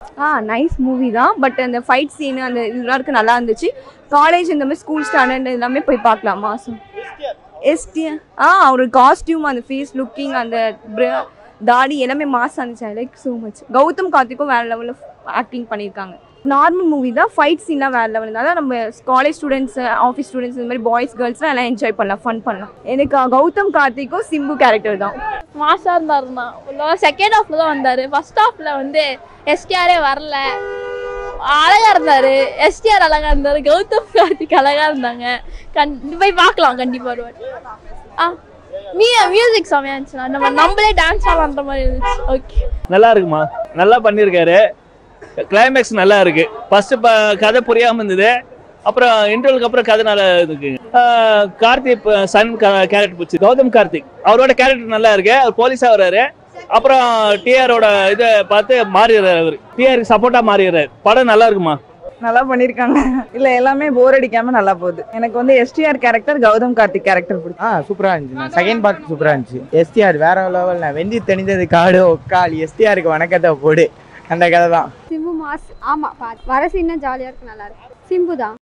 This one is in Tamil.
நைஸ் மூவி தான். பட் அந்த ஃபைட் சீன் அந்த இதெல்லாம் நல்லா இருந்துச்சு. காலேஜ் இந்த மாதிரி ஸ்கூல் ஸ்டாண்டர்ட் எல்லாமே போய் பார்க்கலாமா? எஸ்டிஆர் அவரோட காஸ்டியூம் அந்த ஃபேஸ் லுக்கிங் அந்த தாடி எல்லாமே மாசாக இருந்துச்சு. I like so much. Gautham கார்த்திக்கும் வேறு லெவலில் ஆக்டிங் பண்ணியிருக்காங்க. நார்மல் மூவி தான். ஃபைட் சீன்லாம் வேறு லெவல் இருந்தால் தான் நம்ம காலேஜ் ஸ்டூடெண்ட்ஸ் ஆஃபீஸ் ஸ்டூடெண்ட்ஸ் இந்த மாதிரி பாய்ஸ் கேர்ள்ஸ்லாம் எல்லாம் என்ஜாய் பண்ணலாம், ஃபன் பண்ணலாம். எனக்கு கௌதம் கார்த்திக்கும் சிம்பு கேரக்டர் தான் மாசாக இருந்தாருன்னா. செகண்ட் ஹாஃப்ல தான் வந்தார். ஃபர்ஸ்ட் ஹாஃப்ல வந்து எஸ்டிஆரே வரல. அழகா இருந்தாரு. எஸ்டிஆர் அழகா இருந்தாரு. கௌதம் கார்த்திக் அழகா இருந்தாங்க. போய் பார்க்கலாம் கண்டிப்பா வருவார். மியூசிக் செமையா இருந்துச்சு. நம்மளே டான்ஸ் ஆடுற மாதிரி இருந்துச்சு. ஓகே நல்லா இருக்குமா, நல்லா பண்ணியிருக்காரு. கிளைமேக்ஸ் நல்லா இருக்கு. ஃபர்ஸ்ட் கதை புரியாம இருந்தது, அப்புறம் இன்டர்வலுக்கு அப்புறம் கதை நல்லா இருக்கு. கார்த்திக் சன் கேரக்டர் பிடிச்சி. கௌதம் கார்த்திக் அவரோட கேரக்டர் நல்லா இருக்கு. அவர் போலீஸா வர்றாரு. அப்புறம் டிஆரோட இதை பார்த்து மாறிடுறாரு. அவர் டிஆருக்கு சப்போர்ட்டா மாறிடுறாரு. படம் நல்லா இருக்குமா? நல்லா பண்ணிருக்காங்க. இல்ல எல்லாமே போர் அடிக்காம நல்லா போகுது. எனக்கு வந்து STR character Gautham Karthik character பிடிக்கும். சூப்பரா இருந்துச்சு. செகண்ட் பார்ட் சூப்பரா இருந்துச்சு. எஸ்டிஆர் வேற லெவல். வெந்தி தணிந்தது காடு ஒக்கால். எஸ்டிஆருக்கு வணக்கத்தை போடு. அந்த கதை தான். சிம்பு மாஸ். ஆமா வர சீன் ஜாலியா இருக்கு, நல்லா இருக்கு. சிம்பு தான்.